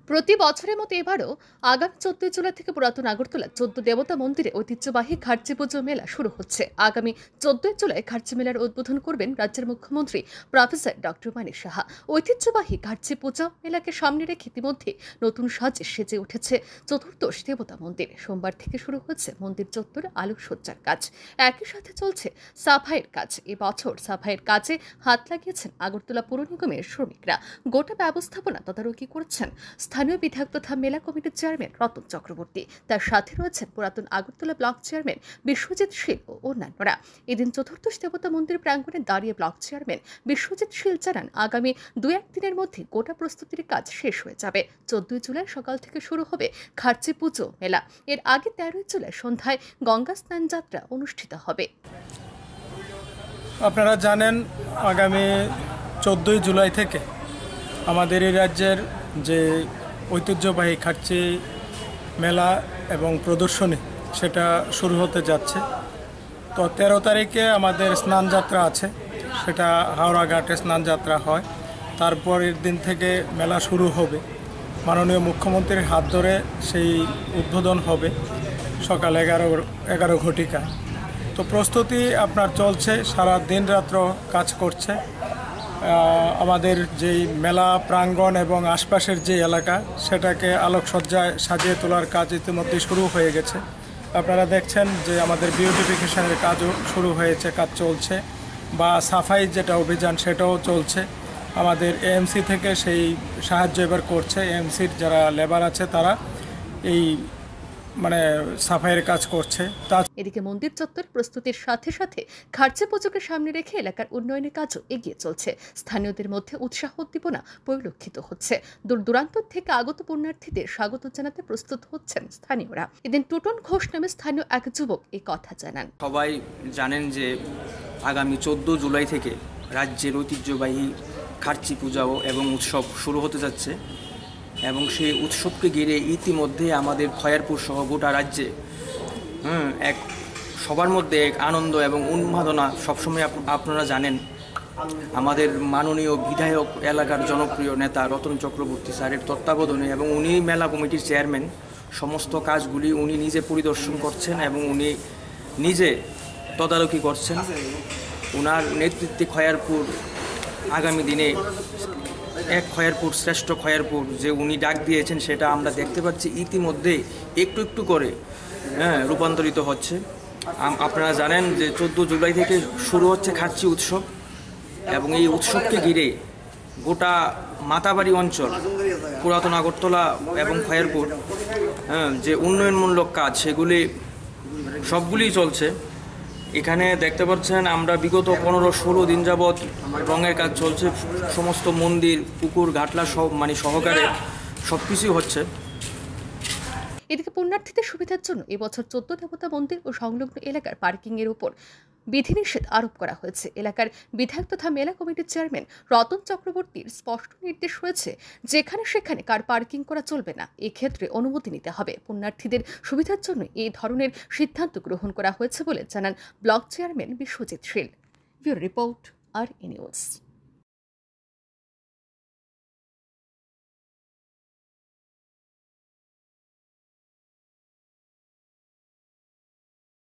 প্রতি বছরের মতো এবারও আগামী 14 জুলাই থেকে পুরাতন আগরতলা 14 দেবতা মন্দিরে ঐতিহ্যবাহী খার্চি পুজো মেলা শুরু হচ্ছে। আগামী 14 জুলাই খার্চি মেলার উদ্বোধন করবেন রাজ্যের মুখ্যমন্ত্রী প্রফেসর ডক্টর মানিক সাহা। ঐতিহ্যবাহী খার্চি পুজো মেলাকে সামনে রেখে ইতিমধ্যে নতুন সাজে সেজে উঠেছে চতুর্দশ দেবতা মন্দির। সোমবার থেকে শুরু হচ্ছে মন্দির চত্বরে আলোকসজ্জার কাজ, একই সাথে চলছে সাফাইয়ের কাজ। এবছর সাফাইয়ের কাজে হাত লাগিয়েছেন আগরতলা পৌর নিগমের শ্রমিকরা। গোটা ব্যবস্থাপনা তদারকি করছেন স্থানীয় বিধায়ক তথা মেলা কমিটির চেয়ারম্যান রতন চক্রবর্তী। তার সাথে রয়েছেন পুরাতন আগরতলা ব্লক চেয়ারম্যান বিশ্বজিৎ শীল ও অন্যান্যরা। এদিন চতুর্দশ দেবতা মন্দির প্রাঙ্গণে দাঁড়িয়ে ব্লক চেয়ারম্যান বিশ্বজিৎ শীল জানান, আগামী 2-1 দিনের মধ্যে গোটা প্রস্তুতির কাজ শেষ হয়ে যাবে। 14 জুলাই সকাল থেকে শুরু হবে খার্চি পুজো মেলা। এর আগে 13 জুলাই সন্ধ্যায় গঙ্গা স্নান যাত্রা অনুষ্ঠিত হবে। আপনারা জানেন, আগামী 14 জুলাই থেকে আমাদের এই রাজ্যের যে ঐতিহ্যবাহী খার্চি মেলা এবং প্রদর্শনী সেটা শুরু হতে যাচ্ছে। তো 13 তারিখে আমাদের স্নানযাত্রা আছে, সেটা হাওড়া ঘাটে স্নানযাত্রা হয়। তারপরের দিন থেকে মেলা শুরু হবে। মাননীয় মুখ্যমন্ত্রীর হাত ধরে সেই উদ্বোধন হবে সকাল 11 ঘটিকায়। তো প্রস্তুতি আপনার চলছে, সারা দিন রাত্র কাজ করছে। আমাদের যেই মেলা প্রাঙ্গণ এবং আশপাশের যে এলাকা সেটাকে আলোকসজ্জায় সাজিয়ে তোলার কাজ ইতিমধ্যে শুরু হয়ে গেছে। আপনারা দেখছেন যে আমাদের বিউটিফিকেশনের কাজও শুরু হয়েছে, কাজ চলছে, বা সাফাই যেটা অভিযান সেটাও চলছে। আমাদের এএমসি থেকে সেই সাহায্য এবার করছে। এএমসির যারা লেবার আছে তারা এই সাফাইয়ের কাজ করছে। এদিকে মন্দির চত্বর প্রস্তুতির সাথে সাথে খার্চি পুজোকে সামনে রেখে এলাকার উন্নয়নের কাজও এগিয়ে চলছে। স্থানীয়দের মধ্যে উৎসাহ উদ্দীপনা পরিলক্ষিত হচ্ছে। দূর দূরান্ত থেকে আগত পুণ্যার্থীদের স্বাগত জানাতে প্রস্তুত হচ্ছেন স্থানীয়রা। এদিন টুটন ঘোষ নামে স্থানীয় এক যুবক এই কথা জানান। সবাই জানেন যে আগামী 14 জুলাই থেকে রাজ্যের ঐতিহ্যবাহী খার্চি পূজাও এবং উৎসব শুরু হতে যাচ্ছে, এবং সেই উৎসবকে ঘিরে ইতিমধ্যে আমাদের খয়ারপুর সহ গোটা রাজ্যে এক সবার মধ্যে এক আনন্দ এবং উন্মাদনা সবসময় আপনারা জানেন। আমাদের মাননীয় বিধায়ক, এলাকার জনপ্রিয় নেতা রতন চক্রবর্তী স্যারের তত্ত্বাবধানে, এবং উনি মেলা কমিটির চেয়ারম্যান, সমস্ত কাজগুলি উনি নিজে পরিদর্শন করছেন এবং উনি নিজে তদারকি করছেন। ওনার নেতৃত্বে খয়ারপুর আগামী দিনে এক খয়ারপুর শ্রেষ্ঠ খয়ারপুর যে উনি ডাক দিয়েছেন সেটা আমরা দেখতে পাচ্ছি ইতিমধ্যে একটু একটু করে রূপান্তরিত হচ্ছে। আপনারা জানেন যে 14 জুলাই থেকে শুরু হচ্ছে খার্চি উৎসব, এবং এই উৎসবকে ঘিরে গোটা মাতাবাড়ি অঞ্চল, পুরাতন আগরতলা এবং খয়ারপুর যে উন্নয়নমূলক কাজ সেগুলি সবগুলিই চলছে। এখানে দেখতে পাচ্ছেন আমরা বিগত 15-16 দিন যাবৎ রঙের কাজ চলছে। সমস্ত মন্দির, পুকুর, ঘাটলা সহকারে সবকিছুই হচ্ছে। এদিকে পুণ্যার্থীদের সুবিধার জন্য এবছর 14 দেবতা মন্দির ও সংলগ্ন এলাকার পার্কিং এর উপর বিধিনিষেধ আরোপ করা হয়েছে। এলাকার বিধায়ক তথা মেলা কমিটির চেয়ারম্যান রতন চক্রবর্তীর স্পষ্ট নির্দেশ রয়েছে, যেখানে সেখানে কার পার্কিং করা চলবে না, এক্ষেত্রে অনুমতি নিতে হবে। পুণ্যার্থীদের সুবিধার জন্য এই ধরনের সিদ্ধান্ত গ্রহণ করা হয়েছে বলে জানান block chairman Biswajit Shil. Bureau report, আর নিউজ।